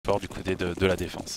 fort du côté de la défense.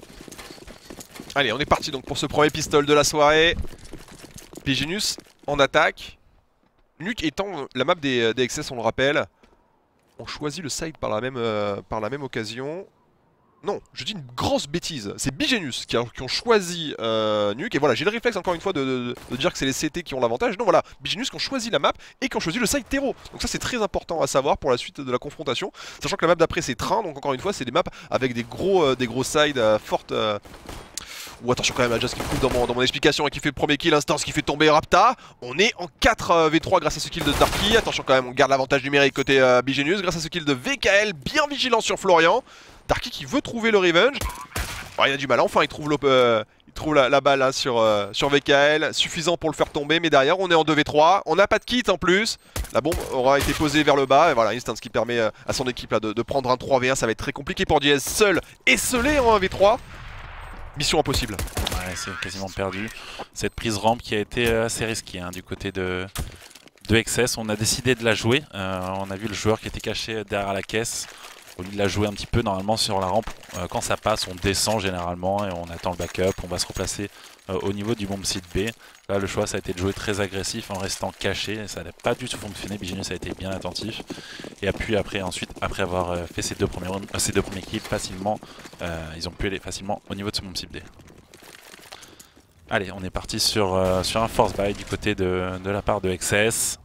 Allez, on est parti donc pour ce premier pistol de la soirée. Piginus en attaque. Nuke étant la map des XS, on le rappelle. On choisit le side par la même occasion. Non, je dis une grosse bêtise. C'est Bigenus qui ont choisi Nuke. Et voilà, j'ai le réflexe encore une fois de dire que c'est les CT qui ont l'avantage. Non, voilà, Bigenus qui ont choisi la map et qui ont choisi le side terreau. Donc ça c'est très important à savoir pour la suite de la confrontation. Sachant que la map d'après c'est train, donc encore une fois c'est des maps avec des gros sides fortes. Ou attention quand même à Jazz qui coupe dans mon explication et qui fait le premier kill, Instance qui fait tomber Rapta. On est en 4 v3 grâce à ce kill de Darky. Attention quand même, on garde l'avantage numérique côté Bigenus grâce à ce kill de VKL, bien vigilant sur Florian. Darky qui veut trouver le revenge. Oh, il a du mal, enfin il trouve la balle là, sur VKL, suffisant pour le faire tomber, mais derrière on est en 2v3, on n'a pas de kit en plus. La bombe aura été posée vers le bas, et voilà, Instance qui permet à son équipe là, de prendre un 3v1, ça va être très compliqué pour Diaz seul, esselé en 1v3. Mission impossible. Ouais, c'est quasiment perdu. Cette prise rampe qui a été assez risquée du côté de XS. On a décidé de la jouer. On a vu le joueur qui était caché derrière la caisse. Au lieu de la jouer un petit peu, normalement sur la rampe, quand ça passe, on descend généralement et on attend le backup. On va se replacer au niveau du bomb site B. Là, le choix, ça a été de jouer très agressif en restant caché. Ça n'a pas du tout fonctionné. Bigenus a été bien attentif. Et puis ensuite, après avoir fait ces deux premiers kills facilement, ils ont pu aller facilement au niveau de ce bomb site B. Allez, on est parti sur un force buy du côté de la part de XS.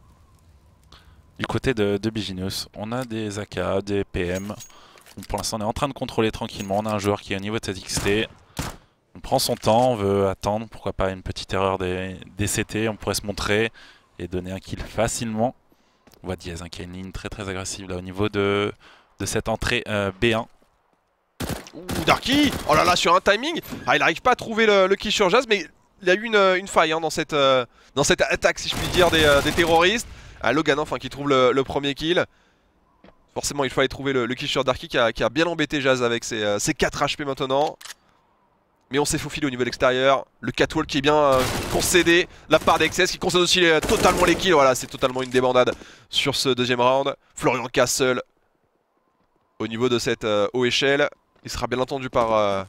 Du côté de Bigenus, on a des AK, des PM. Donc pour l'instant, on est en train de contrôler tranquillement. On a un joueur qui est au niveau de cette XT. On prend son temps, on veut attendre. Pourquoi pas une petite erreur des CT. On pourrait se montrer et donner un kill facilement. On voit Diaz qui a une ligne très agressive là au niveau de cette entrée B1. Ouh, Darky! Oh là là, sur un timing! Ah, il n'arrive pas à trouver le kill sur Jazz, mais il y a eu une faille dans cette attaque, si je puis dire, des terroristes. Ah, Logan enfin qui trouve le premier kill. Forcément il fallait trouver le kill sur Darky qui a bien embêté Jazz avec ses 4 HP maintenant. Mais on s'est faufilé au niveau de l'extérieur. Le catwalk qui est bien concédé. La part d'XS qui concède aussi totalement les kills. Voilà, c'est totalement une débandade sur ce deuxième round. Florian Castle au niveau de cette haut échelle. Il sera bien attendu par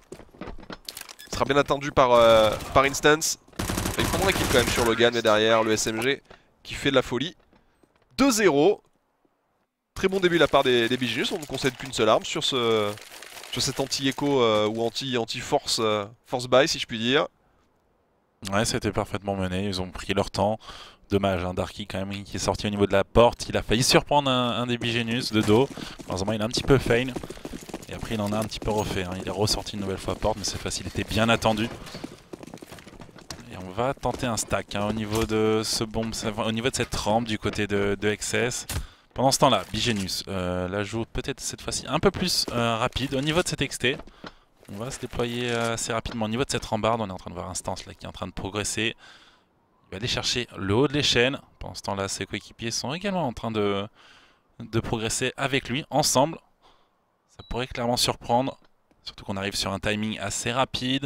Instance. Il prendra un kill quand même sur Logan, mais derrière le SMG qui fait de la folie. 2-0. Très bon début de la part des Bigenus. On ne concède qu'une seule arme sur cet anti-écho ou anti-force force buy, si je puis dire. Ouais, c'était parfaitement mené. Ils ont pris leur temps. Dommage, Darky quand même qui est sorti au niveau de la porte. Il a failli surprendre un des Bigenus de dos. Malheureusement, il a un petit peu fail. Et après, il en a un petit peu refait. Il est ressorti une nouvelle fois porte, mais cette fois-ci, il était bien attendu. Et on va tenter un stack au niveau de au niveau de cette rampe du côté de XS. Pendant ce temps-là, Bigenus la joue peut-être cette fois-ci un peu plus rapide. Au niveau de cette XT, on va se déployer assez rapidement. Au niveau de cette rambarde, on est en train de voir Instance là, qui est en train de progresser. Il va aller chercher le haut de l'échelle. Pendant ce temps-là, ses coéquipiers sont également en train de progresser avec lui, ensemble. Ça pourrait clairement surprendre. Surtout qu'on arrive sur un timing assez rapide.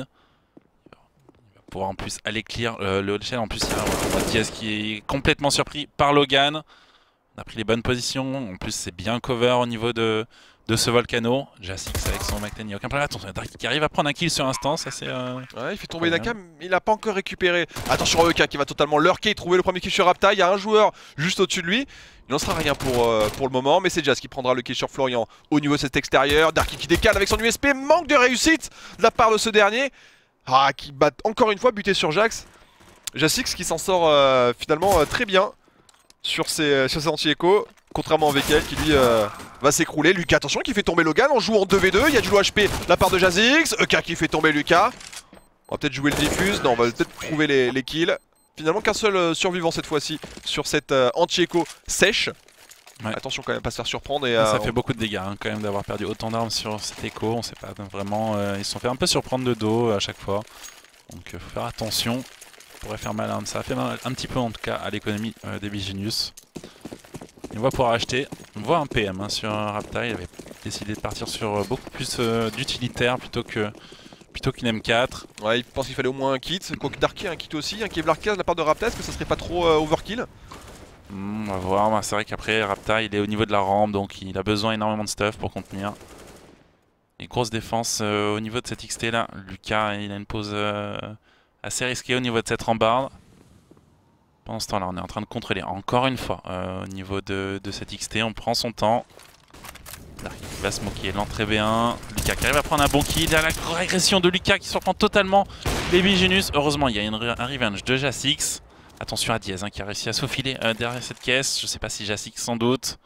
Il va pouvoir en plus aller clear le haut de l'échelle. En plus, il y a Diaz qui est complètement surpris par Logan. On a pris les bonnes positions, en plus c'est bien cover au niveau de ce volcano. Jasix avec son McTen, il n'y a aucun problème. Attention, Darky qui arrive à prendre un kill sur Instance, ça c'est... Ouais, il fait tomber Naka, mais il n'a pas encore récupéré. Attention EK qui va totalement lurker, trouver le premier kill sur Rapta. Il y a un joueur juste au-dessus de lui. Il n'en sera rien pour le moment, mais c'est Jazz qui prendra le kill sur Florian au niveau de cet extérieur. Darky qui décale avec son USP, manque de réussite de la part de ce dernier. Ah, qui bat encore une fois buté sur Jax. Jasix qui s'en sort finalement très bien sur ses anti-échos, contrairement à VKL qui lui va s'écrouler. Lucas, attention, qui fait tomber Logan, on joue en 2v2, il y a du low HP de la part de Jazix. EK qui fait tomber Lucas. On va peut-être jouer le diffuse, non on va peut-être trouver les kills. Finalement qu'un seul survivant cette fois-ci sur cette anti-écho sèche. Ouais. Attention quand même pas se faire surprendre. Et, ça fait beaucoup de dégâts quand même d'avoir perdu autant d'armes sur cet écho, on sait pas vraiment, ils se sont fait un peu surprendre de dos à chaque fois. Donc faut faire attention. Pourrait faire mal, ça a fait mal un petit peu en tout cas à l'économie des Bigenus. On va pouvoir acheter, on voit un PM sur un Rapta, il avait décidé de partir sur beaucoup plus d'utilitaire plutôt qu'une M4. Ouais, il pense qu'il fallait au moins un kit, quoique Darky a un kit aussi, un Kevlar 15 de la part de Rapta, est-ce que ça serait pas trop overkill? On va voir, c'est vrai qu'après Rapta il est au niveau de la rampe donc il a besoin énormément de stuff pour contenir. Et grosse défense au niveau de cette XT là. Lucas, il a une pause assez risquée au niveau de cette rambarde. Pendant ce temps-là, on est en train de contrôler encore une fois au niveau de cette XT. On prend son temps. Dark qui va smoker l'entrée B1. Lucas qui arrive à prendre un bon kill. Il y a la régression de Lucas qui surprend totalement les Bigenus. Heureusement, il y a un revenge de Jasix. Attention à Diaz qui a réussi à se faufiler derrière cette caisse. Je ne sais pas si Jasix sans doute.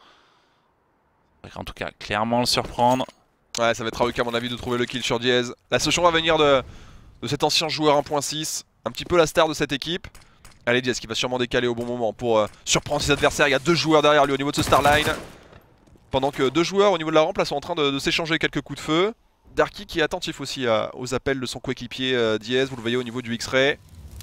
En tout cas, clairement le surprendre. Ouais, ça va être à Lucas à mon avis de trouver le kill sur Diaz. La solution va venir de cet ancien joueur 1.6. Un petit peu la star de cette équipe. Allez, Diaz qui va sûrement décaler au bon moment pour surprendre ses adversaires. Il y a 2 joueurs derrière lui au niveau de ce Starline. Pendant que 2 joueurs au niveau de la rampe là sont en train de s'échanger quelques coups de feu. Darky qui est attentif aussi aux appels de son coéquipier Diaz, vous le voyez au niveau du X-Ray.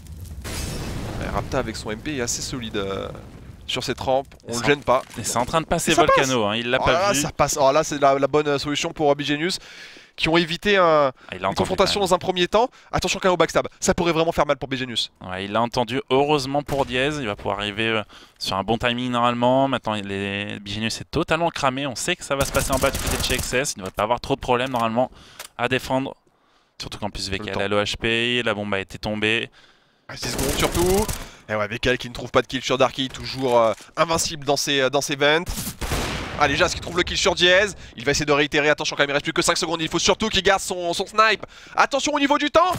Rapta avec son MP est assez solide sur cette rampe, on le gêne pas. Et c'est en train de passer Volcano, hein, il l'a pas vu. Ça passe. Alors là c'est la bonne solution pour Bigenus qui ont évité une confrontation dans un premier temps. Attention quand même au backstab, ça pourrait vraiment faire mal pour Bigenus. Ouais, il l'a entendu, heureusement pour Diaz, il va pouvoir arriver sur un bon timing normalement. Maintenant Bigenus est totalement cramé, on sait que ça va se passer en bas du côté de chez XS, il ne devrait pas avoir trop de problèmes normalement à défendre. Surtout qu'en plus VKL a l'OHP, la bombe a été tombée. 6 secondes surtout. Et ouais, VKL qui ne trouve pas de kill sur Darky, toujours invincible dans ses vents. Allez, Jas qui trouve le kill sur Diaz. Il va essayer de réitérer. Attention, quand même, il reste plus que 5 secondes. Il faut surtout qu'il garde son snipe. Attention au niveau du temps.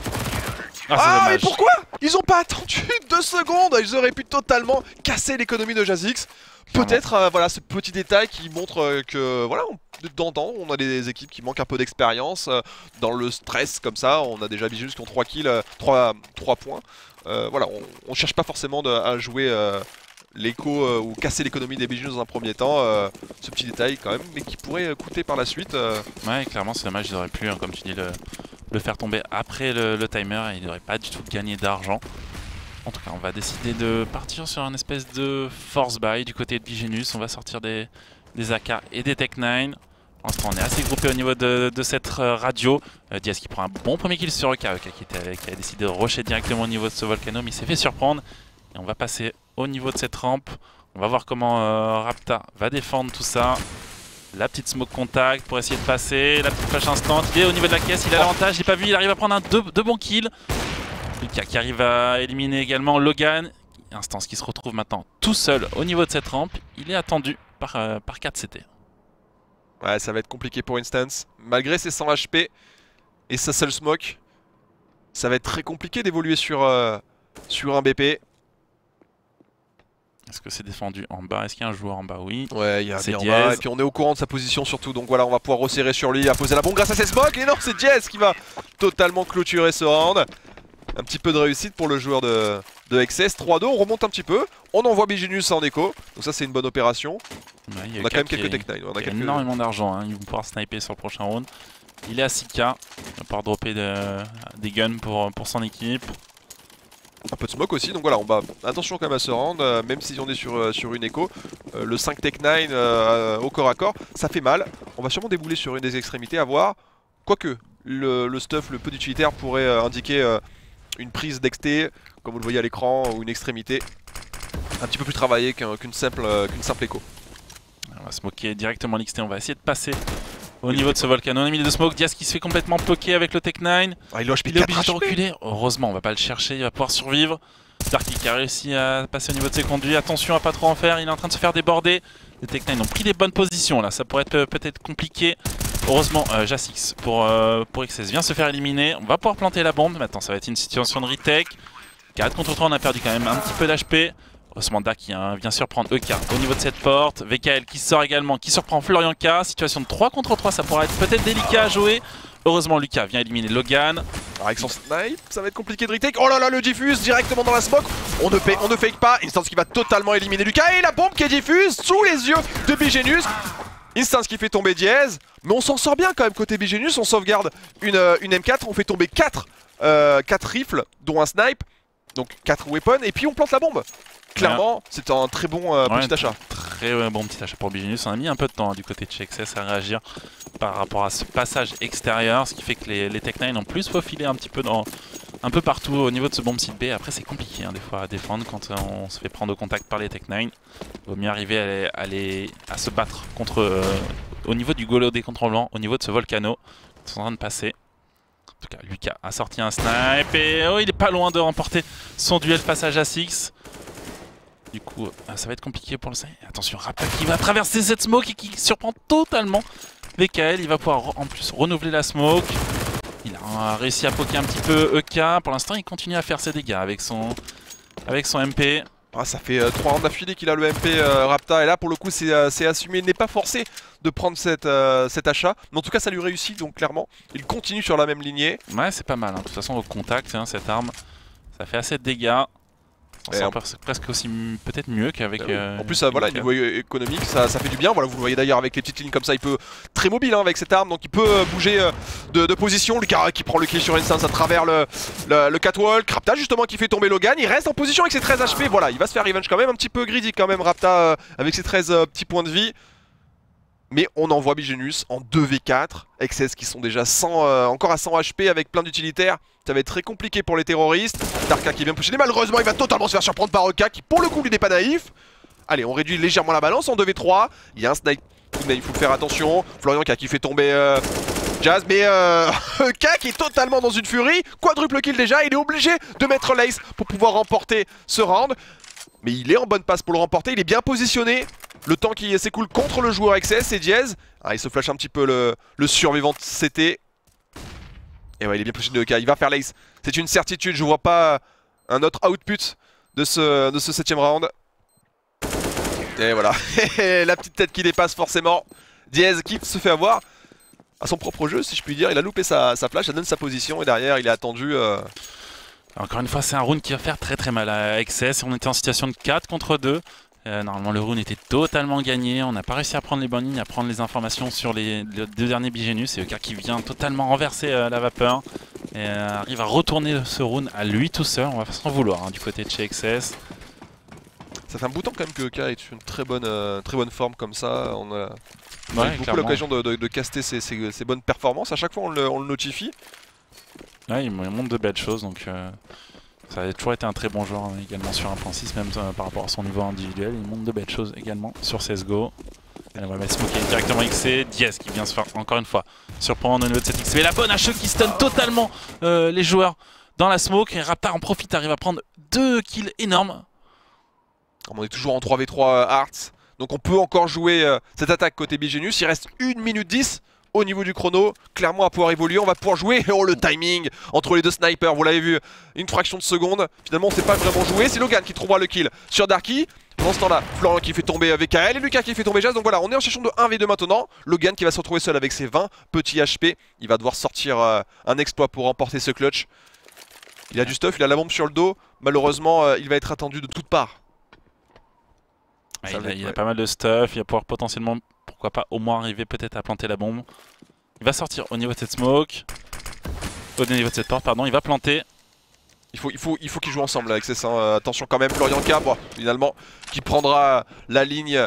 Ah, mais pourquoi ils ont pas attendu 2 secondes? Ils auraient pu totalement casser l'économie de Jasix. Peut-être, voilà, ce petit détail qui montre que, voilà, de temps en temps, on a des équipes qui manquent un peu d'expérience. Dans le stress, comme ça, on a déjà Bigenus qui ont 3 kills, 3 points. Voilà, on cherche pas forcément à jouer l'écho ou casser l'économie des Bigenus dans un premier temps. Ce petit détail quand même, mais qui pourrait coûter par la suite. Ouais, clairement, c'est dommage, ils auraient pu, hein, comme tu dis, le faire tomber après le timer et il n'aurait pas du tout gagné d'argent. En tout cas, on va décider de partir sur un espèce de force buy du côté de Bigenus. On va sortir des AK et des Tech9. Pour l'instant, on est assez groupé au niveau de cette radio. Diaz qui prend un bon premier kill sur EK. EK qui a décidé de rusher directement au niveau de ce Volcano, mais il s'est fait surprendre. Et on va passer au niveau de cette rampe. On va voir comment Rapta va défendre tout ça. La petite smoke contact pour essayer de passer. La petite flash instant. Il est au niveau de la caisse, il a l'avantage. J'ai pas vu, il arrive à prendre deux bons kills. Lucas qui arrive à éliminer également Logan. Instance qui se retrouve maintenant tout seul au niveau de cette rampe. Il est attendu par 4 CT. Ouais, ça va être compliqué pour Instance. Malgré ses 100 HP et sa seule smoke, ça va être très compliqué d'évoluer sur un BP. Est-ce que c'est défendu en bas? Est-ce qu'il y a un joueur en bas? Oui. Ouais, il y a un bien en bas. Et puis on est au courant de sa position surtout. Donc voilà, on va pouvoir resserrer sur lui. Il a posé la bombe grâce à ses smokes. Et non, c'est Diaz qui va totalement clôturer ce round. Un petit peu de réussite pour le joueur de XS. 3-2, on remonte un petit peu. On envoie Bigenus en écho. Donc ça, c'est une bonne opération. Ouais, on a quand même quelques Tech9. On a énormément d'argent. Hein. Ils vont pouvoir sniper sur le prochain round. Il est à 6K. Il va pouvoir dropper des guns pour son équipe. Un peu de smoke aussi, donc voilà, on va attention quand même à ce round, même si on est sur une écho. Le 5 Tech9 au corps à corps, ça fait mal. On va sûrement débouler sur une des extrémités à voir. Quoique, le stuff, le peu d'utilitaire pourrait indiquer une prise d'XT, comme vous le voyez à l'écran, ou une extrémité un petit peu plus travaillée qu'une simple écho. On va smoker directement l'XT, on va essayer de passer au niveau de ce Volcano. On a mis de smoke, Diaz qui se fait complètement poker avec le Tech9. Ah, il est obligé de reculer. Heureusement, on va pas le chercher, il va pouvoir survivre. Darky qui a réussi à passer au niveau de ses conduits. Attention à pas trop en faire, il est en train de se faire déborder. Les Tech9 ont pris les bonnes positions là, ça pourrait être peut-être compliqué. Heureusement, Jasix pour XS vient se faire éliminer. On va pouvoir planter la bombe. Maintenant, ça va être une situation de retake. 4 contre 3, on a perdu quand même un petit peu d'HP. Heureusement, Dak qui vient surprendre EK au niveau de cette porte. VKL qui sort également, qui surprend Florian K. Situation de 3 contre 3, ça pourrait être peut-être délicat à jouer. Heureusement, Lucas vient éliminer Logan. Avec son snipe, ça va être compliqué de retake. Oh là là, le diffuse directement dans la smoke. On ne fake pas. Instance qui va totalement éliminer Lucas. Et la bombe qui est diffuse sous les yeux de Bigenus. Instance qui fait tomber Diaz. Mais on s'en sort bien quand même côté Bigenus. On sauvegarde une M4. On fait tomber 4 rifles, dont un snipe. Donc 4 weapons. Et puis on plante la bombe. Clairement, c'est un très bon petit achat. Très bon petit achat pour Bigenus. On a mis un peu de temps du côté de chez XS à réagir par rapport à ce passage extérieur. Ce qui fait que les Tech9 ont plus faufilé un petit peu un peu partout au niveau de ce bombe site B. Après, c'est compliqué des fois à défendre quand on se fait prendre au contact par les Tech9. Il vaut mieux arriver à se battre contre au niveau du golo décontrôlant, au niveau de ce Volcano. en train de passer. En tout cas, Lucas a sorti un snipe et oh, il est pas loin de remporter son duel face à Jasix. Du coup, ça va être compliqué pour le snipe. Attention, Rapta qui va traverser cette smoke et qui surprend totalement VKL. Il va pouvoir en plus renouveler la smoke. Il a réussi à poker un petit peu EK. Pour l'instant, il continue à faire ses dégâts avec son MP. Ah, ça fait 3 rounds d'affilée qu'il a le MP Rapta, et là pour le coup c'est assumé, il n'est pas forcé de prendre cet achat, mais en tout cas ça lui réussit, donc clairement il continue sur la même lignée. Ouais, c'est pas mal, hein. De toute façon au contact, hein, cette arme, ça fait assez de dégâts. C'est presque aussi peut-être mieux qu'avec... en plus, voilà, niveau économique, ça fait du bien. Voilà, vous le voyez d'ailleurs avec les petites lignes comme ça, il peut très mobile hein, avec cette arme, donc il peut bouger de position. Lucas qui prend le kill sur Instance à travers le catwalk. Rapta justement qui fait tomber Logan, il reste en position avec ses 13 HP. Voilà, il va se faire revenge quand même, un petit peu greedy quand même Rapta avec ses 13 petits points de vie. Mais on envoie BGNUS en 2v4, XS qui sont déjà encore à 100 HP avec plein d'utilitaires. Ça va être très compliqué pour les terroristes. Darka qui vient pousser, malheureusement il va totalement se faire surprendre par Eka qui pour le coup lui n'est pas naïf. Allez, on réduit légèrement la balance en 2v3. Il y a un snipe, mais il faut faire attention. Florian qui fait tomber Jazz, mais Eka qui est totalement dans une furie. Quadruple kill déjà, il est obligé de mettre l'ace pour pouvoir remporter ce round. Mais il est en bonne passe pour le remporter, il est bien positionné. Le temps qui s'écoule contre le joueur XS, c'est Diaz. Ah, il se flash un petit peu le survivant CT. Et ouais, il est bien positionné de K, il va faire l'ace. C'est une certitude, je vois pas un autre output de ce 7ème round. Et voilà, la petite tête qui dépasse forcément. Diaz qui se fait avoir à son propre jeu, si je puis dire. Il a loupé sa flash, ça donne sa position et derrière il est attendu... Encore une fois, c'est un round qui va faire très mal à XS. On était en situation de 4 contre 2. Normalement, le round était totalement gagné. On n'a pas réussi à prendre les bonnes lignes, à prendre les informations sur les deux derniers BGNUS. C'est Eka qui vient totalement renverser la vapeur. Et arrive à retourner ce round à lui tout seul. On va s'en vouloir hein, du côté de chez XS. Ça fait un bout de temps quand même que Eka est une très bonne forme comme ça. On a ouais, eu beaucoup l'occasion de caster ses bonnes performances. À chaque fois, on le notifie. Ouais, il montre de belles choses, donc ça a toujours été un très bon joueur hein, également sur 1.6, même par rapport à son niveau individuel. Il montre de belles choses également sur CSGO. Et on va mettre Smokey directement XC. Diaz qui vient se faire encore une fois surprendre au niveau de cette XC. Mais la bonne HE qui stun totalement les joueurs dans la smoke. Et Rapta en profite, arrive à prendre 2 kills énormes. On est toujours en 3v3 Hearts, donc on peut encore jouer cette attaque côté BGNUS. Il reste 1 minute 10. Au niveau du chrono, clairement à pouvoir évoluer, on va pouvoir jouer. Oh, le timing entre les deux snipers, vous l'avez vu, une fraction de seconde. Finalement on ne sait pas vraiment jouer, c'est Logan qui trouvera le kill sur Darky. Pendant ce temps là, Florian qui fait tomber VKL et Lucas qui fait tomber Jazz. Donc voilà, on est en situation de 1v2 maintenant. Logan qui va se retrouver seul avec ses 20 petits HP. Il va devoir sortir un exploit pour remporter ce clutch. Il a du stuff, il a la bombe sur le dos. Malheureusement il va être attendu de toutes parts. Ouais, il a pas mal de stuff, il va pouvoir potentiellement, pourquoi pas, au moins arriver peut-être à planter la bombe. Il va sortir au niveau de cette smoke, au niveau de cette porte, pardon, il va planter. Il faut qu'ils jouent ensemble avec ces attention quand même, Florian K, bon, finalement, qui prendra la ligne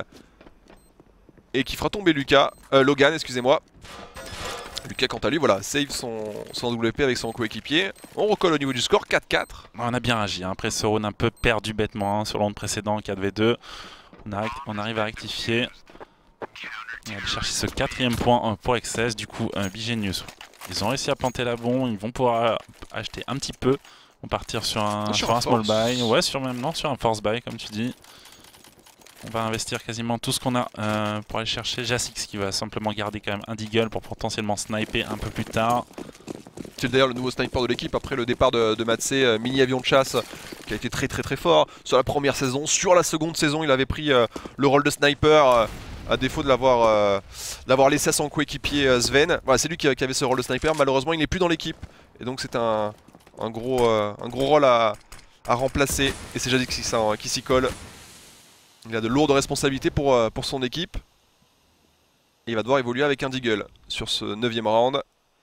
et qui fera tomber Logan, excusez-moi. Lucas quant à lui, voilà, save son WP avec son coéquipier. On recolle au niveau du score, 4-4. On a bien agi, hein. Après ce round un peu perdu bêtement hein, sur le round précédent, 4v2. On arrive à rectifier. On va aller chercher ce 4ème point pour XS. Du coup, BGNUS. Ils ont réussi à planter la bombe. Ils vont pouvoir acheter un petit peu. On va partir sur un small buy. Ouais, sur un force buy, comme tu dis. On va investir quasiment tout ce qu'on a pour aller chercher Jasix qui va simplement garder quand même un deagle pour potentiellement sniper un peu plus tard. C'est d'ailleurs le nouveau sniper de l'équipe après le départ de Matsé, mini avion de chasse qui a été très fort sur la première saison. Sur la seconde saison il avait pris le rôle de sniper à défaut de l'avoir laissé à son coéquipier Sven. Voilà, c'est lui qui avait ce rôle de sniper, malheureusement il n'est plus dans l'équipe et donc c'est un gros rôle à remplacer et c'est Jasix qui s'y colle. Il a de lourdes responsabilités pour son équipe et il va devoir évoluer avec un deagle sur ce 9ème round.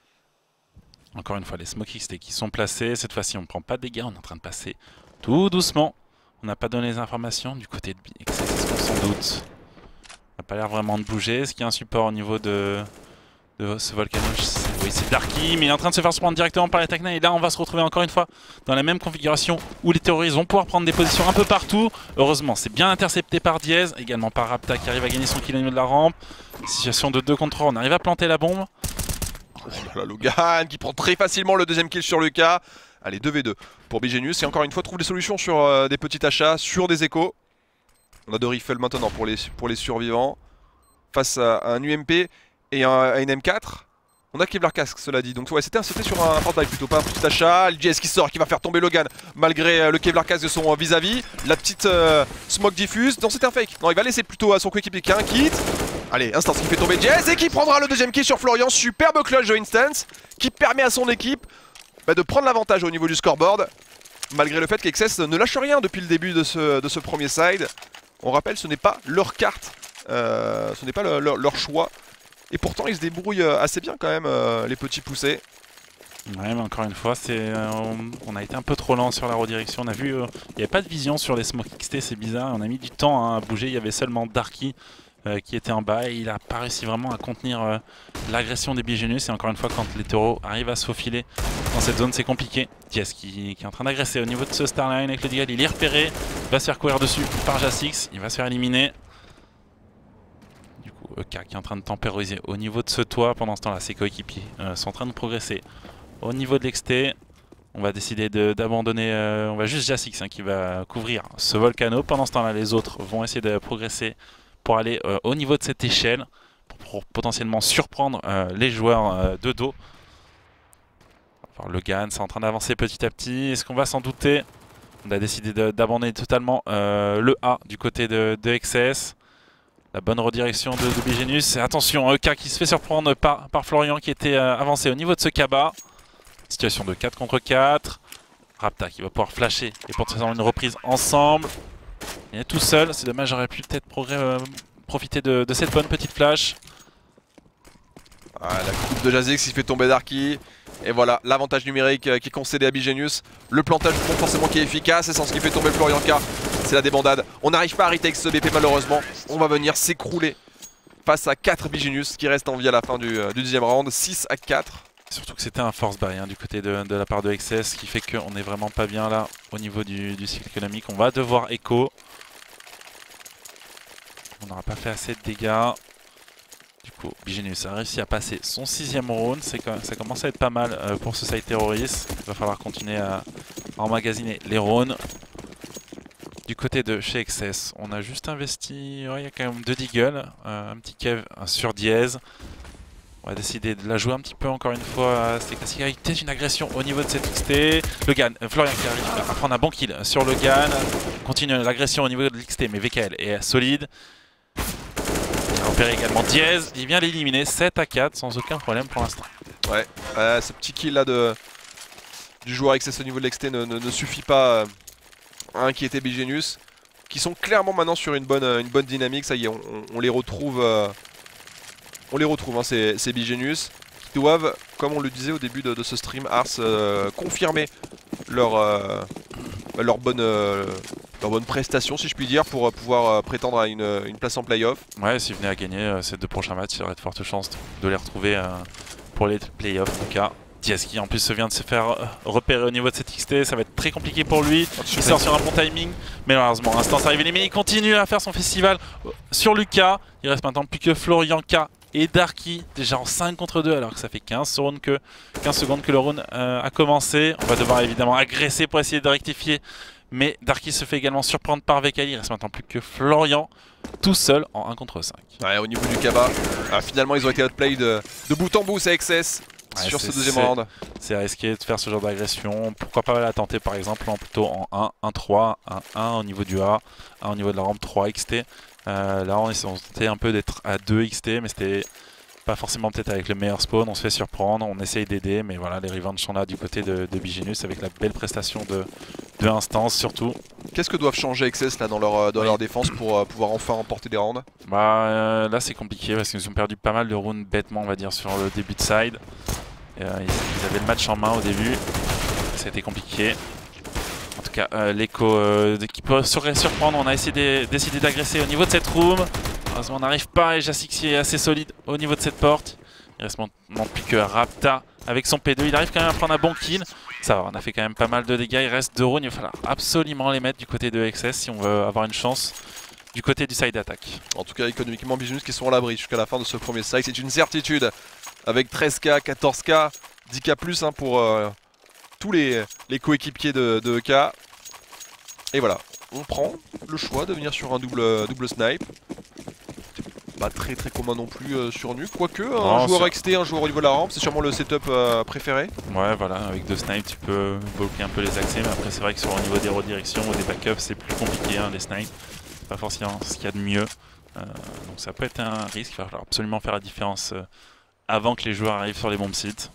Encore une fois, les Smoke XT qui sont placés. Cette fois-ci, on ne prend pas de dégâts. On est en train de passer tout doucement. On n'a pas donné les informations du côté de BXS, sans doute. Ça n'a pas l'air vraiment de bouger. Est-ce qu'il y a un support au niveau de ce volcano? Oui, c'est Darky, mais il est en train de se faire se prendre directement par les Tacna. Et là, on va se retrouver encore une fois dans la même configuration où les terroristes vont pouvoir prendre des positions un peu partout. Heureusement, c'est bien intercepté par Diaz, également par Rapta qui arrive à gagner son kill au niveau de la rampe. Situation de 2 contre 3, on arrive à planter la bombe. Oh là là, Logan qui prend très facilement le deuxième kill sur Lucas. Allez, 2v2 pour BGenius. Et encore une fois, trouve des solutions sur des petits achats, sur des échos. On a 2 rifles maintenant pour les survivants. Face à un UMP et à une M4. On a Kevlar Casque, cela dit. Donc ouais, c'était sur un portail plutôt, pas un petit achat. Le JS qui sort, qui va faire tomber Logan malgré le Kevlar Casque de son vis-à-vis. La petite smoke diffuse. Non, c'était un fake. Non, il va laisser plutôt à son coéquipier qui a un kit. Allez, Instance qui fait tomber JS et qui prendra le deuxième kill sur Florian. Superbe clutch de Instance qui permet à son équipe de prendre l'avantage au niveau du scoreboard. Malgré le fait qu'XS ne lâche rien depuis le début de ce premier side. On rappelle, ce n'est pas leur carte, ce n'est pas leur choix. Et pourtant, ils se débrouillent assez bien quand même, les petits poussés. Ouais, mais encore une fois, on a été un peu trop lent sur la redirection. On a vu, il n'y avait pas de vision sur les Smoke XT, c'est bizarre. On a mis du temps à bouger. Il y avait seulement Darky qui était en bas et il n'a pas réussi vraiment à contenir l'agression des BGenius. Et encore une fois, quand les taureaux arrivent à se faufiler dans cette zone, c'est compliqué. Diaz qui est en train d'agresser au niveau de ce Starline avec le Deagle. Il est repéré, il va se faire courir dessus par Jasix. Il va se faire éliminer. Du coup, EK qui est en train de temporiser au niveau de ce toit. Pendant ce temps-là, ses coéquipiers sont en train de progresser au niveau de l'XT. On va décider d'abandonner, on va juste Jasix qui va couvrir ce volcano. Pendant ce temps-là, les autres vont essayer de progresser pour aller au niveau de cette échelle, pour potentiellement surprendre les joueurs de dos. Logan, c'est en train d'avancer petit à petit. Est-ce qu'on va s'en douter? On a décidé d'abandonner totalement le A du côté de XS. La bonne redirection de BGenius. Et attention, EK qui se fait surprendre par Florian qui était avancé au niveau de ce cabas. Situation de 4 contre 4. Rapta qui va pouvoir flasher et potentiellement une reprise ensemble. Il est tout seul, c'est dommage, j'aurais pu peut-être profiter de cette bonne petite flash. Ah, la coupe de Jasix qui fait tomber Darky. Et voilà, l'avantage numérique qui est concédé à BGenius. Le plantage du pont forcément qui est efficace. Et sans ce qui fait tomber Florian K, c'est la débandade. On n'arrive pas à retake ce BP malheureusement. On va venir s'écrouler face à 4 BGenius qui restent en vie à la fin du deuxième round. 6 à 4. Surtout que c'était un force buy du côté de la part de XS, ce qui fait qu'on n'est vraiment pas bien là au niveau du cycle économique. On va devoir écho. On n'aura pas fait assez de dégâts. Du coup, BGenius a réussi à passer son 6ème round. Ça commence à être pas mal pour ce side terroriste. Il va falloir continuer à emmagasiner les rounds. Du côté de chez XS, on a juste investi. Ouais, il y a quand même 2 deagles, un petit kev sur dièse. On va décider de la jouer un petit peu encore une fois. C'est classique avec peut-être une agression au niveau de cette XT. Logan, Florian qui arrive à prendre un bon kill sur Logan. Continue l'agression au niveau de l'XT, mais VKL est solide. Il a repéré également Diaz. Il vient l'éliminer 7 à 4 sans aucun problème pour l'instant. Ouais, ce petit kill là du joueur XS au niveau de l'XT ne suffit pas à inquiéter BGenius. Qui sont clairement maintenant sur une bonne dynamique. Ça y est, on les retrouve. On les retrouve, hein, ces BGenius qui doivent, comme on le disait au début de ce stream, Ars, confirmer leur bonne prestation, si je puis dire, pour pouvoir prétendre à une place en playoff. Ouais, s'ils venaient à gagner ces 2 prochains matchs, il y aurait de fortes chances de les retrouver pour les playoffs en tout cas. Diaz qui en plus vient de se faire repérer au niveau de cette XT, ça va être très compliqué pour lui. Il sort sur un bon timing, mais malheureusement, Instance arrive éliminer, il continue à faire son festival sur Lucas. Il reste maintenant plus que Florian K et Darky, déjà en 5 contre 2 alors que ça fait 15 secondes que le round a commencé. On va devoir évidemment agresser pour essayer de rectifier, mais Darky se fait également surprendre par VKL. Il reste maintenant plus que Florian tout seul en 1 contre 5. Ouais, au niveau du cabas, finalement ils ont été outplay de bout en bout, c'est XS. Ouais, sur ce deuxième round. C'est risqué de faire ce genre d'agression. Pourquoi pas la tenter par exemple plutôt en 1-1-3, 1-1 au niveau du A, 1 au niveau de la rampe 3 XT. Là on tentait un peu d'être à 2 XT, mais c'était pas forcément peut-être avec le meilleur spawn. On se fait surprendre, on essaye d'aider, mais voilà, les revanches sont là du côté de BGenius avec la belle prestation de Instance surtout. Qu'est-ce que doivent changer XS là dans leur défense pour pouvoir enfin remporter des rounds? Là c'est compliqué parce qu'ils ont perdu pas mal de rounds bêtement on va dire sur le début de side. Ils avaient le match en main au début, ça a été compliqué. En tout cas, l'écho qui peut surprendre, on a essayé décidé d'agresser au niveau de cette room. Heureusement on n'arrive pas et Jasix est assez solide au niveau de cette porte. Il reste maintenant plus que Rapta avec son P2, il arrive quand même à prendre un bon kill. Ça va, on a fait quand même pas mal de dégâts, il reste 2 rounds, il va falloir absolument les mettre du côté de XS si on veut avoir une chance du côté du side attack. En tout cas économiquement BGenius qui sont à l'abri jusqu'à la fin de ce premier side, c'est une certitude. avec 13K, 14K, 10K plus hein, pour tous les coéquipiers de EK. Et voilà, on prend le choix de venir sur un double snipe. Pas très commun non plus sur Nuke, quoique un joueur XT, un joueur au niveau de la rampe, c'est sûrement le setup préféré. Ouais voilà, avec 2 snipes tu peux bloquer un peu les accès, mais après c'est vrai que sur le niveau des redirections ou des backups c'est plus compliqué hein, les snipes. C'est pas forcément ce qu'il y a de mieux. Donc ça peut être un risque, il va falloir absolument faire la différence avant que les joueurs arrivent sur les bombes sites.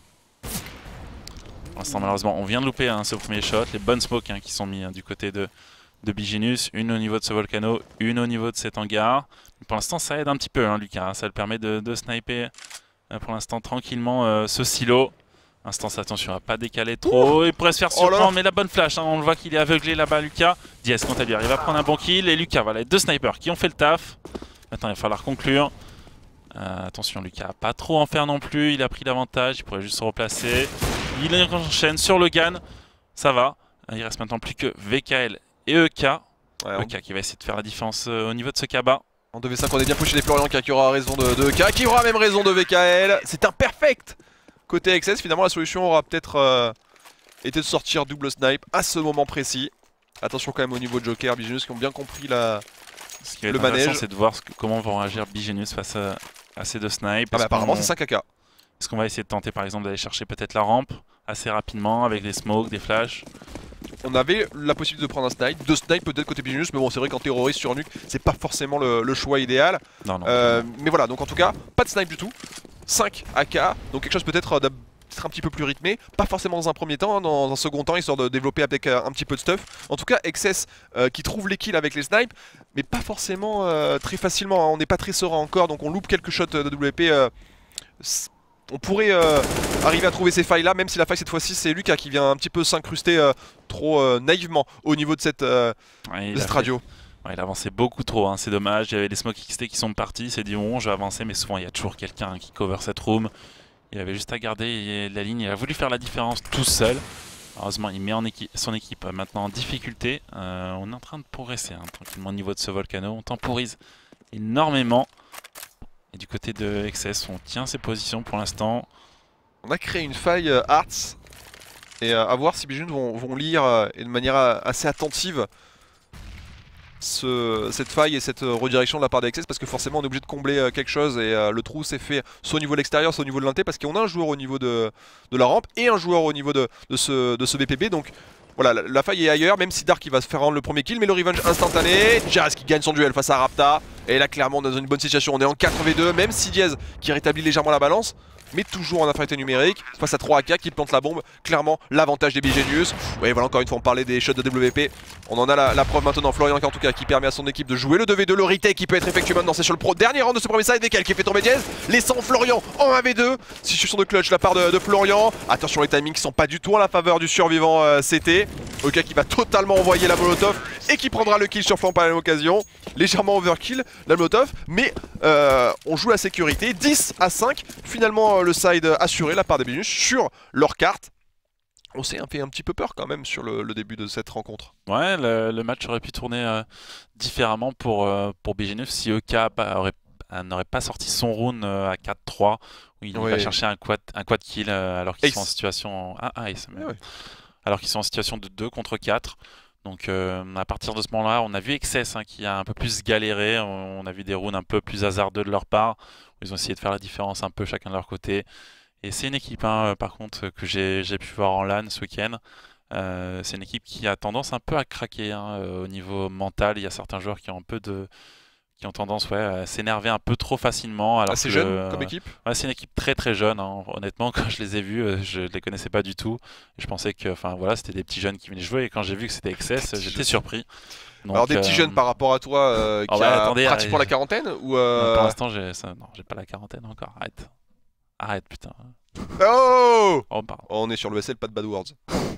Pour l'instant malheureusement on vient de louper hein, ce premier shot, les bonnes smokes hein, qui sont mis hein, du côté de BGenus, une au niveau de ce volcano, une au niveau de cet hangar. Pour l'instant ça aide un petit peu hein, Lucas, hein, ça le permet de sniper pour l'instant tranquillement ce silo. Instance attention à pas décaler trop, il pourrait se faire surprendre mais la bonne flash, hein, on le voit qu'il est aveuglé là-bas Lucas. Diaz quant à lui arrive à prendre un bon kill et Lucas, voilà les 2 snipers qui ont fait le taf. Maintenant il va falloir conclure. Attention Lucas, pas trop en faire non plus, il a pris l'avantage, il pourrait juste se replacer. Il enchaîne sur le GAN, ça va. Il reste maintenant plus que VKL et EK. Ouais, EK qui va essayer de faire la différence au niveau de ce Kaba. En 2v5 on est bien pushé les Florian qui aura raison de EK, qui aura même raison de VKL. C'est un perfect côté XS, finalement la solution aura peut-être été de sortir double snipe à ce moment précis. Attention quand même au niveau de Joker, BGenus qui ont bien compris ce qui va être intéressant c'est de voir comment vont réagir BGenus face à ces 2 snipes. Ah bah apparemment c'est 5 AK. Est-ce qu'on va essayer de tenter par exemple d'aller chercher peut-être la rampe assez rapidement avec des smokes, des flashs? On avait la possibilité de prendre un snipe, 2 snipes peut-être côté BGenus, mais bon c'est vrai qu'en terroriste sur Nuke c'est pas forcément le choix idéal. Non. Mais voilà, donc en tout cas pas de snipe du tout, 5 AK, donc quelque chose peut-être un petit peu plus rythmé, pas forcément dans un premier temps, hein, dans un second temps histoire de développer avec un petit peu de stuff. En tout cas XS qui trouve les kills avec les snipes, mais pas forcément très facilement, hein. On n'est pas très serein encore, donc on loupe quelques shots de WP. On pourrait arriver à trouver ces failles là, même si la faille cette fois-ci c'est Lucas qui vient un petit peu s'incruster trop naïvement au niveau de cette radio. Ouais, il a avancé beaucoup trop, hein, c'est dommage. Il y avait les smokes XT qui sont partis, il s'est dit bon je vais avancer, mais souvent il y a toujours quelqu'un qui cover cette room. Il avait juste à garder la ligne, il a voulu faire la différence tout seul. Heureusement il met son équipe maintenant en difficulté. On est en train de progresser hein, tranquillement au niveau de ce volcano, on temporise énormément. Et du côté de XS, on tient ses positions pour l'instant. On a créé une faille Arts. Et à voir si BGenus vont lire et de manière assez attentive cette faille et cette redirection de la part des XS. Parce que forcément on est obligé de combler quelque chose. Et le trou s'est fait soit au niveau de l'extérieur, soit au niveau de l'inté. Parce qu'on a un joueur au niveau de la rampe et un joueur au niveau de ce BPB. Donc voilà, la faille est ailleurs, même si Dark il va se faire rendre le premier kill, mais le revenge instantané. Jazz qui gagne son duel face à Rapta. Et là clairement on est dans une bonne situation, on est en 4v2, même si Diaz qui rétablit légèrement la balance, mais toujours en infériorité numérique, face à 3 AK qui plantent la bombe, clairement l'avantage des BGenus. Ouais voilà, encore une fois on parlait des shots de WP, on en a la preuve maintenant, Florian en tout cas qui permet à son équipe de jouer le 2v2, le retake qui peut être effectué maintenant, c'est sur le pro dernier round de ce premier side, VKL qui fait tomber Diaz, laissant Florian en 1v2, situation de clutch de la part de Florian. Attention les timings qui sont pas du tout en la faveur du survivant CT, OK qui va totalement envoyer la molotov et qui prendra le kill sur flanc par la même occasion, légèrement overkill la molotov, mais on joue la sécurité, 10 à 5, finalement le side assuré la part des BGenus sur leur carte. On s'est fait un petit peu peur quand même sur le début de cette rencontre. Ouais, le match aurait pu tourner différemment pour BGenus si EK n'aurait pas sorti son rune à 4-3, où il va chercher un quad kill alors qu'ils sont en situation... alors qu'ils sont en situation de 2 contre 4. Donc à partir de ce moment-là, on a vu XS hein, qui a un peu plus galéré, on a vu des runes un peu plus hasardeux de leur part, où ils ont essayé de faire la différence un peu chacun de leur côté. Et c'est une équipe par contre que j'ai pu voir en LAN ce week-end. C'est une équipe qui a tendance un peu à craquer hein, au niveau mental. Il y a certains joueurs qui ont un peu qui ont tendance à s'énerver un peu trop facilement. Assez jeune comme équipe. Ouais, c'est une équipe très jeune, hein. Honnêtement quand je les ai vus, je ne les connaissais pas du tout. Je pensais que voilà, c'était des petits jeunes qui venaient jouer et quand j'ai vu que c'était XS, j'étais surpris. Donc, alors des petits jeunes par rapport à toi qui a pratiquement la quarantaine ou Pour l'instant j'ai pas la quarantaine encore, arrête putain. Oh, pardon. On est sur le SL, pas de bad words.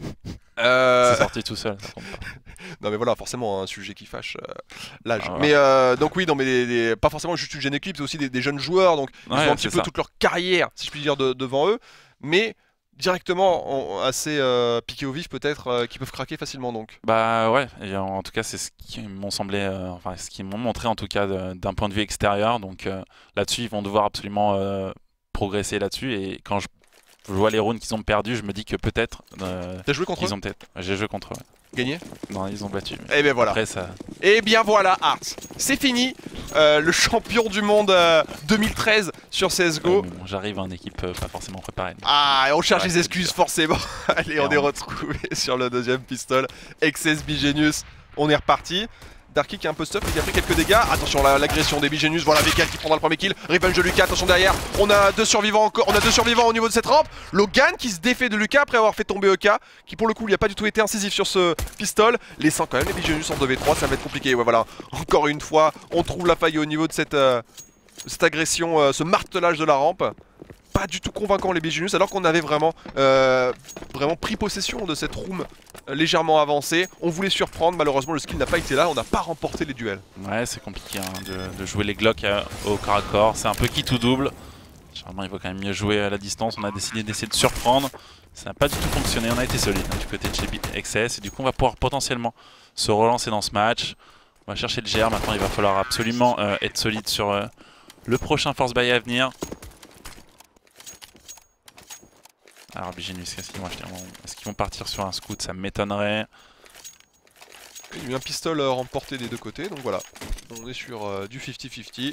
C'est sorti tout seul, ça compte pas. Non mais voilà, forcément un sujet qui fâche l'âge. Mais donc oui, non mais pas forcément juste une jeune équipe, c'est aussi des jeunes joueurs, donc ils ont un petit peu toute leur carrière, si je puis dire, devant eux, mais directement assez piqué au vif peut-être, qui peuvent craquer facilement donc. Bah ouais, et en tout cas c'est ce qui m'ont semblé, enfin ce qu'ils m'ont montré en tout cas d'un point de vue extérieur, donc là-dessus ils vont devoir absolument progresser là-dessus. Et quand je vois les rounds qu'ils ont perdus, je me dis que peut-être. T'as joué contre eux? Ils ont peut-être. J'ai joué contre eux. Gagné? Non, ils ont battu. Et ben voilà. Après, ça... Et bien voilà, Arts. C'est fini. Le champion du monde 2013 sur CSGO. Bon, j'arrive en équipe pas forcément préparée. Ah, et on cherche Ouais, les excuses forcément. Allez, on est retrouvé sur le deuxième pistol. XS Bigenius. On est reparti. Darky qui a un peu stuff mais qui a pris quelques dégâts. Attention l'agression des Bigenius. Voilà Vecal qui prendra le premier kill. Revenge de Lucas. Attention derrière. On a deux survivants encore. On a deux survivants au niveau de cette rampe. Logan qui se défait de Lucas après avoir fait tomber EK. Qui pour le coup il n'a pas du tout été incisif sur ce pistol. Laissant quand même les Bigenius en 2v3. Ça va être compliqué. Ouais voilà. Encore une fois, on trouve la faille au niveau de cette agression, ce martelage de la rampe. Pas du tout convaincant les Bigenius alors qu'on avait vraiment pris possession de cette room légèrement avancée. On voulait surprendre, malheureusement le skill n'a pas été là, on n'a pas remporté les duels. Ouais, c'est compliqué hein, de jouer les Glock au corps à corps, c'est un peu qui tout double. Généralement il faut quand même mieux jouer à la distance, on a décidé d'essayer de surprendre. Ça n'a pas du tout fonctionné, on a été solide hein, du côté de chez XS et du coup on va pouvoir potentiellement se relancer dans ce match. On va chercher le GR, maintenant il va falloir absolument être solide sur le prochain force buy à venir. Alors Bigenius, qu'est-ce qu'ils vont acheter? Est-ce qu'ils vont partir sur un scout? Ça m'étonnerait. Il y a eu un pistol remporté des deux côtés, donc voilà. On est sur du 50-50.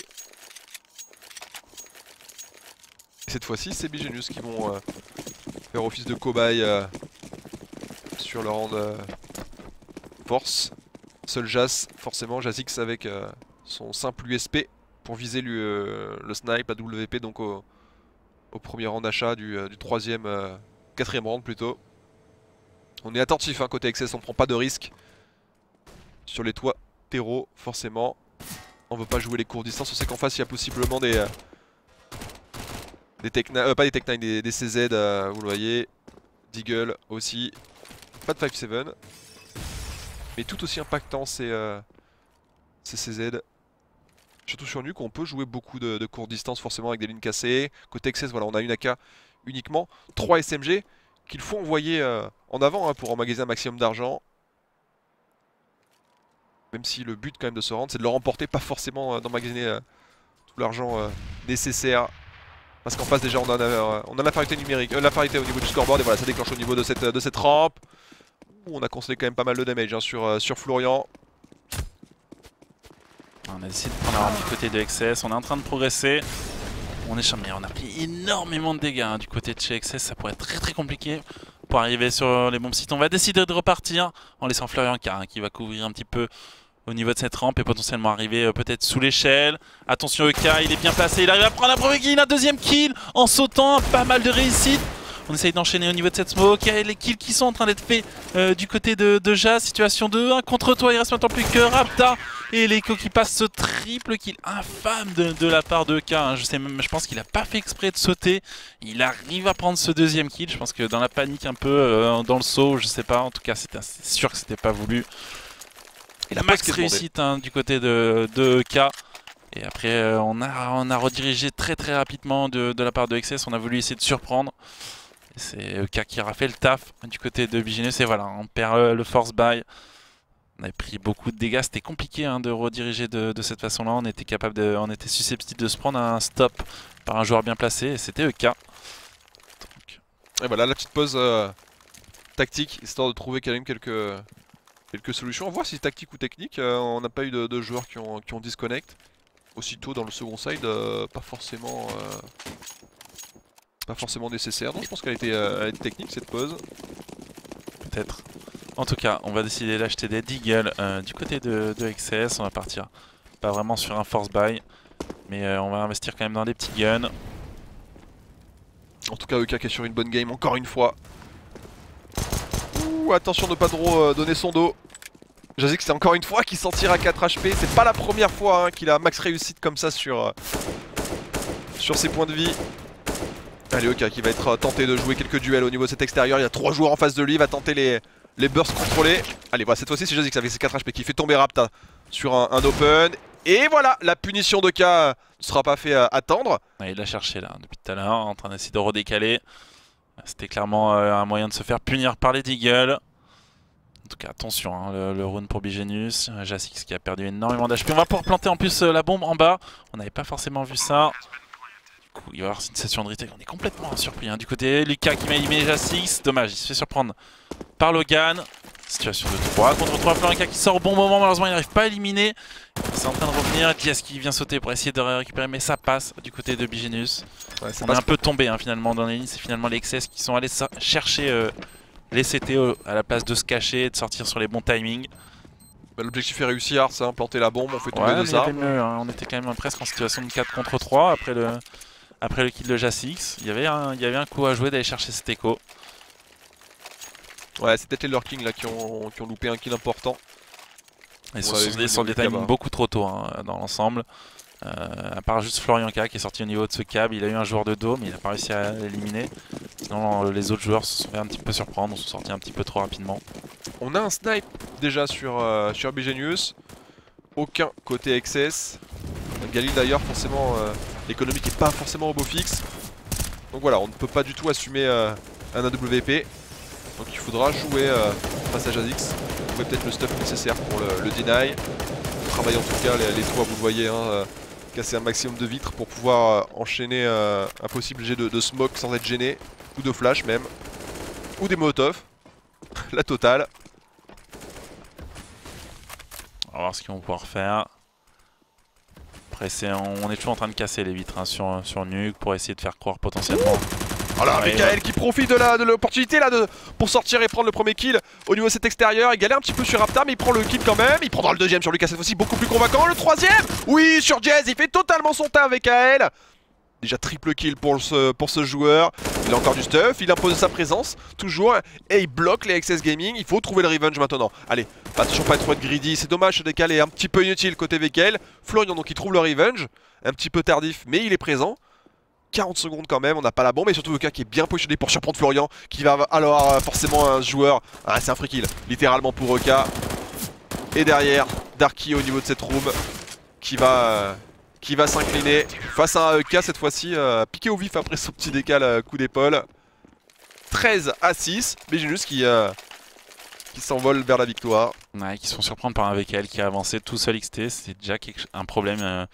Et cette fois-ci, c'est Bigenius qui vont faire office de cobaye sur leur hand force. Seul Jas, forcément, Jasix avec son simple USP pour viser le snipe, la WP, donc au premier rang d'achat du troisième, quatrième round plutôt. On est attentif hein, côté XS, on prend pas de risque sur les toits terreaux forcément. On veut pas jouer les courtes distances, on sait qu'en face il y a possiblement des pas des Tech 9, des CZ, vous le voyez. Deagle aussi. Pas de 5-7. Mais tout aussi impactant c'est CZ. Surtout sur Nuke, on peut jouer beaucoup de courtes distances forcément avec des lignes cassées. Côté XS, voilà, on a une AK uniquement. 3 SMG qu'il faut envoyer en avant hein, pour emmagasiner un maximum d'argent. Même si le but quand même de se rendre, c'est de le remporter, pas forcément d'emmagasiner tout l'argent nécessaire. Parce qu'en face déjà on a l'infériorité numérique, l'infériorité au niveau du scoreboard et voilà ça déclenche au niveau de cette rampe. On a consommé quand même pas mal de damage hein, sur Florian. On a décidé de prendre la rampe du côté de XS, on est en train de progresser. On est charmé, on a pris énormément de dégâts hein, du côté de chez XS, ça pourrait être très compliqué pour arriver sur les bons sites. On va décider de repartir en laissant Florian K hein, qui va couvrir un petit peu au niveau de cette rampe et potentiellement arriver peut-être sous l'échelle. Attention EK, il est bien placé, il arrive à prendre un premier kill, un deuxième kill en sautant, pas mal de réussite. On essaye d'enchaîner au niveau de cette smoke, il y a les kills qui sont en train d'être faits du côté de Jazz, situation de 1 contre toi, il reste maintenant plus que Rapta et l'Echo qui passe ce triple kill infâme de la part de EK. Hein. Je pense qu'il a pas fait exprès de sauter, il arrive à prendre ce deuxième kill, je pense que dans la panique un peu, dans le saut, je sais pas, en tout cas c'est sûr que c'était pas voulu. Et la max réussite hein, du côté de EK. Et après on a redirigé très rapidement de la part de XS, on a voulu essayer de surprendre. C'est EK qui aura fait le taf du côté de Bigenius et voilà, on perd le force buy. On avait pris beaucoup de dégâts, c'était compliqué hein, de rediriger de cette façon-là. On était susceptible de se prendre un stop par un joueur bien placé et c'était EK. Donc... Et voilà la petite pause tactique, histoire de trouver quand même quelques solutions. On va voir si tactique ou technique, on n'a pas eu de joueurs qui ont disconnect. Aussitôt dans le second side, pas forcément nécessaire. Donc je pense qu'elle a été technique cette pause. Peut-être. En tout cas, on va décider d'acheter des Deagle du côté de XS. On va partir pas vraiment sur un force buy, mais on va investir quand même dans des petits guns. En tout cas, EK qui est sur une bonne game encore une fois. Ouh, attention de ne pas trop donner son dos. Jazix c'est encore une fois qui s'en tire à 4 HP. C'est pas la première fois hein, qu'il a max réussite comme ça sur ses points de vie. Allez EK qui va être tenté de jouer quelques duels au niveau de cet extérieur. Il y a 3 joueurs en face de lui, il va tenter les bursts contrôlés. Allez voilà, cette fois-ci c'est Jazix avec ses 4 HP qui fait tomber Rapta sur un open. Et voilà, la punition d'EK ne sera pas fait attendre. Ouais, il l'a cherché là depuis tout à l'heure, en train d'essayer de redécaler. C'était clairement un moyen de se faire punir par les Deagle. En tout cas attention hein, le round pour Bigenius, Jasix qui a perdu énormément d'HP. On va pouvoir planter en plus la bombe en bas, on n'avait pas forcément vu ça. coup, il va y avoir une session de retake. On est complètement surpris hein. Du côté Lucas qui m'a éliminé J6. Dommage, il se fait surprendre par Logan. Situation de 3 contre 3. Florenka qui sort au bon moment. Malheureusement, il n'arrive pas à éliminer. C'est en train de revenir. Diaz qui vient sauter pour essayer de récupérer, mais ça passe du côté de Bigenius. Ouais, on est un peu tombé hein, finalement dans les lignes. C'est finalement les XS qui sont allés chercher les CT à la place de se cacher et de sortir sur les bons timings. Bah, l'objectif est réussi, Ars a planté la bombe, on fait tomber de ça. Mieux, hein. On était quand même presque en situation de 4 contre 3 après le kill de J6. Il y avait un coup à jouer d'aller chercher cet écho. Ouais, c'est peut-être les Lurking là qui ont loupé un kill important. Ils sont sur des timings beaucoup trop tôt hein, dans l'ensemble. À part juste Florianka qui est sorti au niveau de ce câble, il a eu un joueur de dos mais il n'a pas réussi à l'éliminer. Sinon les autres joueurs se sont fait un petit peu surprendre, sont sortis un petit peu trop rapidement. On a un snipe déjà sur Bigenius. Aucun côté XS. Galil d'ailleurs forcément l'économique n'est pas forcément au beau fixe. Donc voilà, on ne peut pas du tout assumer un AWP. Donc il faudra jouer passage à X. Trouver peut-être le stuff nécessaire pour le deny. Travailler en tout cas les toits, vous le voyez, hein, casser un maximum de vitres pour pouvoir enchaîner un possible jet de smoke sans être gêné. Ou de flash même. Ou des molotov. La totale. On va voir ce qu'ils vont pouvoir faire. Après on est toujours en train de casser les vitres hein, sur Nuke pour essayer de faire croire potentiellement. Voilà, Mikael qui profite de l'opportunité là pour sortir et prendre le premier kill au niveau de cet extérieur. Il galère un petit peu sur Rapta mais il prend le kill quand même. Il prendra le deuxième sur Lucas cette fois-ci, beaucoup plus convaincant. Le troisième, oui, sur Jazz, il fait totalement son tas avec AL. Déjà triple kill pour ce joueur. Il a encore du stuff, il impose sa présence, toujours. Et il bloque les XS Gaming, il faut trouver le revenge maintenant. Allez, toujours pas trop être greedy, c'est dommage, ce décal est un petit peu inutile côté VKL. Florian donc il trouve le revenge, un petit peu tardif mais il est présent. 40 secondes quand même, on n'a pas la bombe et surtout le cas qui est bien positionné pour surprendre Florian qui va alors forcément un joueur. Ah, c'est un free kill, littéralement pour Eka. Et derrière, Darky au niveau de cette room qui va s'incliner face à un Eka cette fois-ci, piqué au vif après son petit décal coup d'épaule. 13-6, Bigenius qui s'envole vers la victoire. Ouais, qui se font surprendre par un VKL qui a avancé tout seul XT, c'est déjà un problème.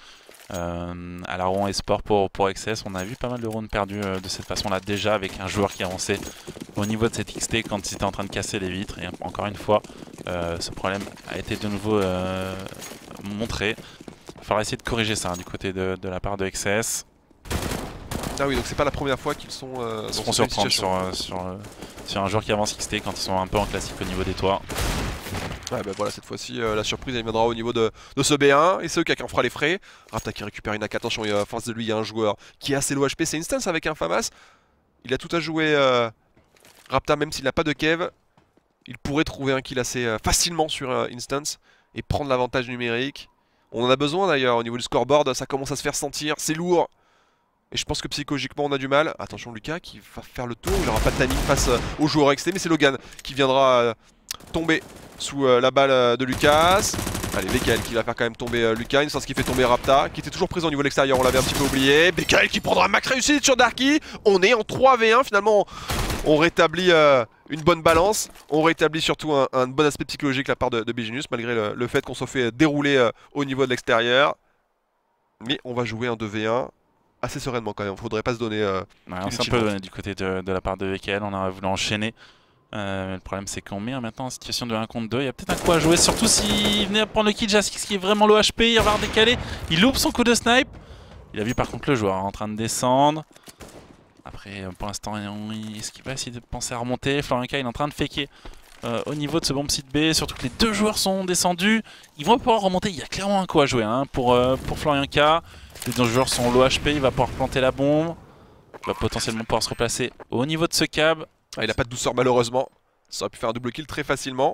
À la round esport pour XS, on a vu pas mal de rounds perdus de cette façon-là déjà avec un joueur qui avançait au niveau de cette XT quand il était en train de casser les vitres. Et encore une fois, ce problème a été de nouveau montré. Il va falloir essayer de corriger ça hein, du côté de la part de XS. Ah oui, donc c'est pas la première fois qu'ils sont seront surprendre sur un joueur qui avance XT quand ils sont un peu en classique au niveau des toits. Ouais bah voilà, cette fois-ci la surprise elle viendra au niveau de ce B1 et c'est eux qui en fera les frais. Rapta qui récupère une AK, attention, en face de lui il y a un joueur qui est assez low HP, c'est Instance avec un FAMAS. Il a tout à jouer Rapta même s'il n'a pas de kev. Il pourrait trouver un kill assez facilement sur Instance et prendre l'avantage numérique. On en a besoin d'ailleurs au niveau du scoreboard, ça commence à se faire sentir, c'est lourd. Et je pense que psychologiquement on a du mal. Attention Lucas qui va faire le tour, il n'aura pas de timing face au joueur XT mais c'est Logan qui viendra tomber sous la balle de Lucas. Allez, Bekael qui va faire quand même tomber Lucas, une sorte qui fait tomber Rapta, qui était toujours présent au niveau de l'extérieur, on l'avait un petit peu oublié. Bekael qui prendra un max réussite sur Darky. On est en 3v1 finalement, on rétablit une bonne balance. On rétablit surtout un bon aspect psychologique de la part de Bigenius, malgré le fait qu'on se fait dérouler au niveau de l'extérieur. Mais on va jouer un 2v1 assez sereinement quand même, faudrait pas se donner ouais, on s'est un peu donné du côté de la part de VKL, on a voulu enchaîner. Le problème c'est qu'on met maintenant en situation de 1 contre 2, il y a peut-être un coup à jouer, surtout s'il venait à prendre le kill J6 qui est vraiment low HP, il va avoir décalé, il loupe son coup de snipe. Il a vu par contre le joueur en train de descendre. Après pour l'instant, est-ce qu'il va essayer de penser à remonter? Florenka il est en train de faker au niveau de ce bomb site B, surtout que les deux joueurs sont descendus. Ils vont pouvoir remonter, il y a clairement un coup à jouer hein, pour Florenka. Les deux joueurs sont low HP, il va pouvoir planter la bombe. Il va potentiellement pouvoir se replacer au niveau de ce cab. Ah, il n'a pas de douceur malheureusement. Ça aurait pu faire un double kill très facilement.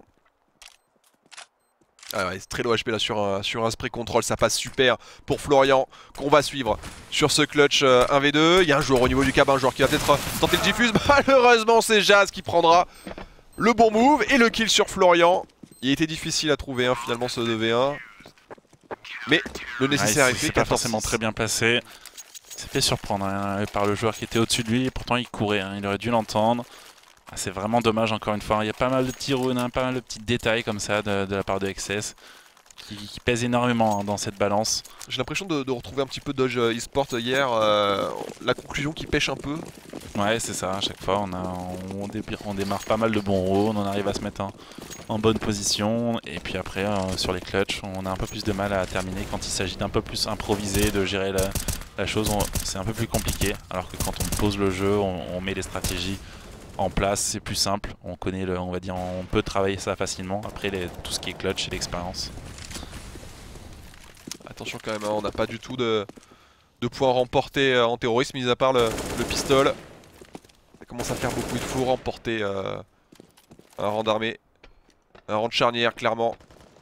Ah ouais, c'est très low HP là sur un spray control, ça passe super pour Florian qu'on va suivre sur ce clutch 1v2. Il y a un joueur au niveau du cab, un joueur qui va peut-être tenter le diffuse. Malheureusement c'est Jazz qui prendra le bon move et le kill sur Florian. Il était difficile à trouver hein, finalement ce 2v1. Mais le nécessaire est fait. C'est pas forcément très bien passé. Il s'est fait surprendre hein, par le joueur qui était au-dessus de lui et pourtant il courait, hein, il aurait dû l'entendre. Ah, c'est vraiment dommage encore une fois, il y a pas mal de petits runes, hein, pas mal de petits détails comme ça de la part de XS qui pèse énormément hein, dans cette balance. J'ai l'impression de retrouver un petit peu Dodge eSport hier, la conclusion qui pêche un peu. Ouais, c'est ça, à chaque fois on démarre pas mal de bons rounds, on arrive à se mettre en bonne position, et puis après sur les clutches, on a un peu plus de mal à terminer quand il s'agit d'un peu plus improviser, de gérer la chose, c'est un peu plus compliqué, alors que quand on pose le jeu, on met les stratégies en place, c'est plus simple, on connaît on va dire, on peut travailler ça facilement, après tout ce qui est clutch et l'expérience. Attention quand même, hein, on n'a pas du tout de points remportés en terrorisme, mis à part le pistol. Ça commence à faire beaucoup, il faut remporter un rang d'armée, un rang de charnière clairement.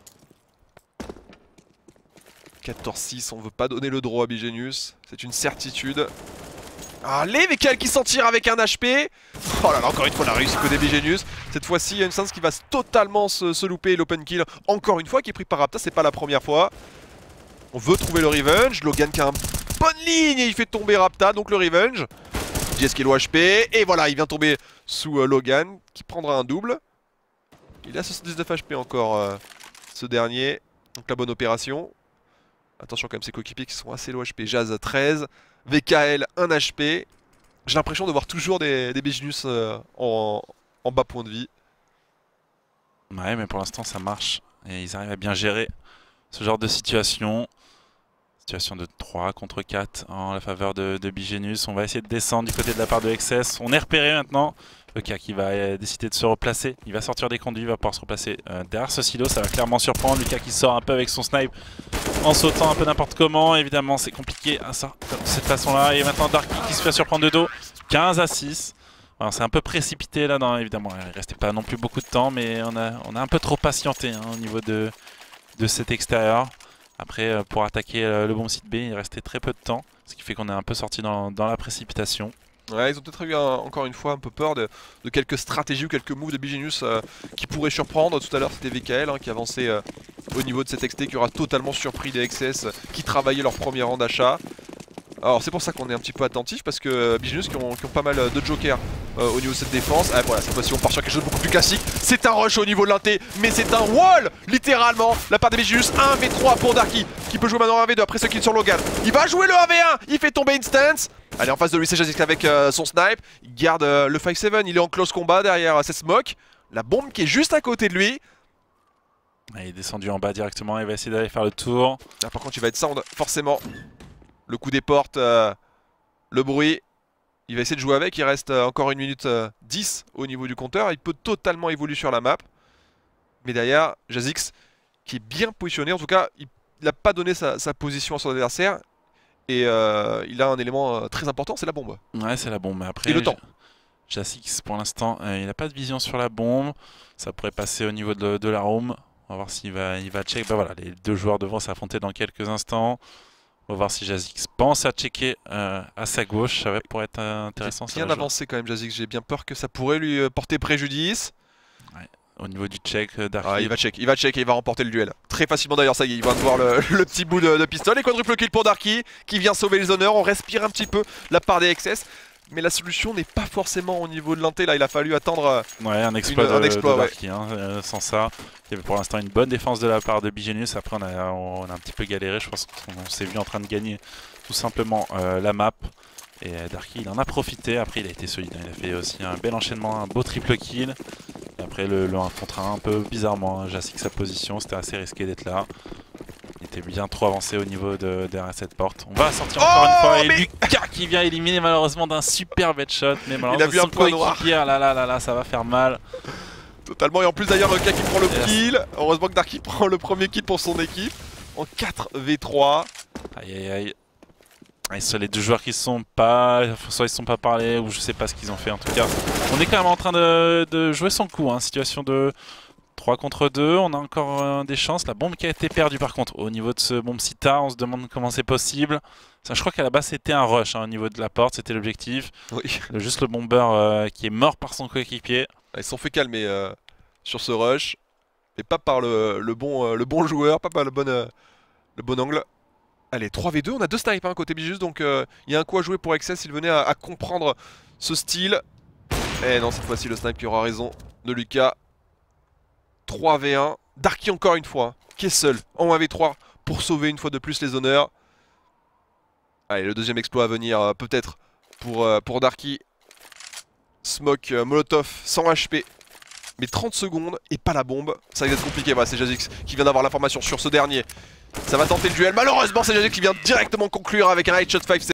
14-6, on veut pas donner le draw à Bigenius, c'est une certitude. Allez, VKL qui s'en tire avec un HP. Oh là là, encore une fois la réussite côté Bigenius. Cette fois-ci, il y a une Sans qui va totalement se louper, l'open kill encore une fois qui est pris par Rapta, c'est pas la première fois. On veut trouver le revenge, Logan qui a une bonne ligne et il fait tomber Rapta, donc le revenge. JS qui est low HP, et voilà, il vient tomber sous Logan qui prendra un double. Il a 79 HP encore, ce dernier, donc la bonne opération. Attention quand même, ses coéquipiers qui sont assez low HP. Jazz 13, VKL 1 HP. J'ai l'impression de voir toujours des Bigenius en bas point de vie. Ouais, mais pour l'instant ça marche, et ils arrivent à bien gérer ce genre de situation. Situation de 3 contre 4 en la faveur de Bigenius. On va essayer de descendre du côté de la part de XS. On est repéré maintenant. EK qui va décider de se replacer. Il va sortir des conduits, il va pouvoir se replacer derrière ce silo. Ça va clairement surprendre. Lucas qui sort un peu avec son snipe en sautant un peu n'importe comment. Évidemment, c'est compliqué à ça, de cette façon-là. Et maintenant Darky qui se fait surprendre de dos. 15-6. C'est un peu précipité là. Évidemment, il ne restait pas non plus beaucoup de temps. Mais on a un peu trop patienté hein, au niveau de cet extérieur. Après, pour attaquer le bon site B, il restait très peu de temps, ce qui fait qu'on est un peu sorti dans la précipitation. Ouais, ils ont peut-être eu encore une fois un peu peur de quelques stratégies ou quelques moves de Bigenius qui pourraient surprendre. Tout à l'heure, c'était VKL hein, qui avançait au niveau de cet XT, qui aura totalement surpris des XS qui travaillaient leur premier rang d'achat. Alors c'est pour ça qu'on est un petit peu attentif, parce que Bigenius qui ont pas mal de jokers au niveau de cette défense. Ah, voilà, cette fois-ci on part sur quelque chose de beaucoup plus classique. C'est un rush au niveau de l'inté, mais c'est un wall littéralement, la part des Bigenius. 1v3 pour Darky qui peut jouer maintenant 1v2 après ce kill sur Logan. Il va jouer le 1v1, il fait tomber Instance. Allez, en face de lui c'est Jazik avec son snipe. Il garde le 5-7, il est en close combat derrière cette smoke. La bombe qui est juste à côté de lui. Il est descendu en bas directement, il va essayer d'aller faire le tour. Là par contre il va être sound forcément. Le coup des portes, le bruit, il va essayer de jouer avec, il reste encore 1 minute 10 au niveau du compteur, il peut totalement évoluer sur la map. Mais derrière, Jazix qui est bien positionné, en tout cas il n'a pas donné sa position à son adversaire. Et il a un élément très important, c'est la bombe. Ouais, c'est la bombe, mais après... Et le temps. Jazix pour l'instant, il n'a pas de vision sur la bombe, ça pourrait passer au niveau de la room. On va voir s'il va check. Bah voilà, les deux joueurs devront s'affronter dans quelques instants. On va voir si Jazix pense à checker à sa gauche, ça pourrait être intéressant. Bien avancé quand même Jazix, j'ai bien peur que ça pourrait lui porter préjudice. Ouais. Au niveau du check, Darky... il va check et il va remporter le duel. Très facilement d'ailleurs, ça y est, il va voir le petit bout de pistolet. Quadruple kill pour Darky qui vient sauver les honneurs. On respire un petit peu la part des XS. Mais la solution n'est pas forcément au niveau de l'inté, là il a fallu attendre un exploit de Darky, ouais. hein, sans ça. Il y avait pour l'instant une bonne défense de la part de Bigenius, après on a un petit peu galéré, je pense qu'on s'est vu en train de gagner tout simplement la map. Et Darky il en a profité, après il a été solide, il a fait aussi un bel enchaînement, un beau triple kill. Et après le 1 contre 1 un peu bizarrement, hein, j'assigne sa position, c'était assez risqué d'être là. Il était bien trop avancé au niveau derrière cette porte. On va sortir encore une fois et Lucas qui vient éliminer malheureusement d'un superbe headshot. Mais malheureusement il a vu un point noir. Là, ça va faire mal. Totalement, et en plus d'ailleurs Lucas qui prend le kill. Heureusement que Darky prend le premier kill pour son équipe. En 4v3. Aïe aïe aïe. Et soit les deux joueurs qui sont pas... Soit ils se sont pas parlé ou je sais pas ce qu'ils ont fait en tout cas. On est quand même en train de jouer son coup, hein. Situation de 3 contre 2, on a encore des chances. La bombe qui a été perdue par contre au niveau de ce bombe Sita, on se demande comment c'est possible. Ça, je crois qu'à la base c'était un rush hein, au niveau de la porte, c'était l'objectif. Oui. Juste le bomber qui est mort par son coéquipier. Ils se sont fait calmer sur ce rush. Et pas par le bon joueur, pas par le bon angle. Allez, 3v2, on a 2 snipes hein, côté Bijus, donc il y a un coup à jouer pour XS s'il venait à comprendre ce style. Et non, cette fois-ci le snipe qui aura raison de Lucas. 3v1, Darky encore une fois. qui est seul en 1v3 pour sauver une fois de plus les honneurs. Allez, le deuxième exploit à venir peut-être pour Darky. Smoke, Molotov, 100 HP. Mais 30 secondes et pas la bombe. Ça va être compliqué, voilà, c'est Jazix qui vient d'avoir l'information sur ce dernier. Ça va tenter le duel, malheureusement c'est Jazix qui vient directement conclure avec un headshot 5.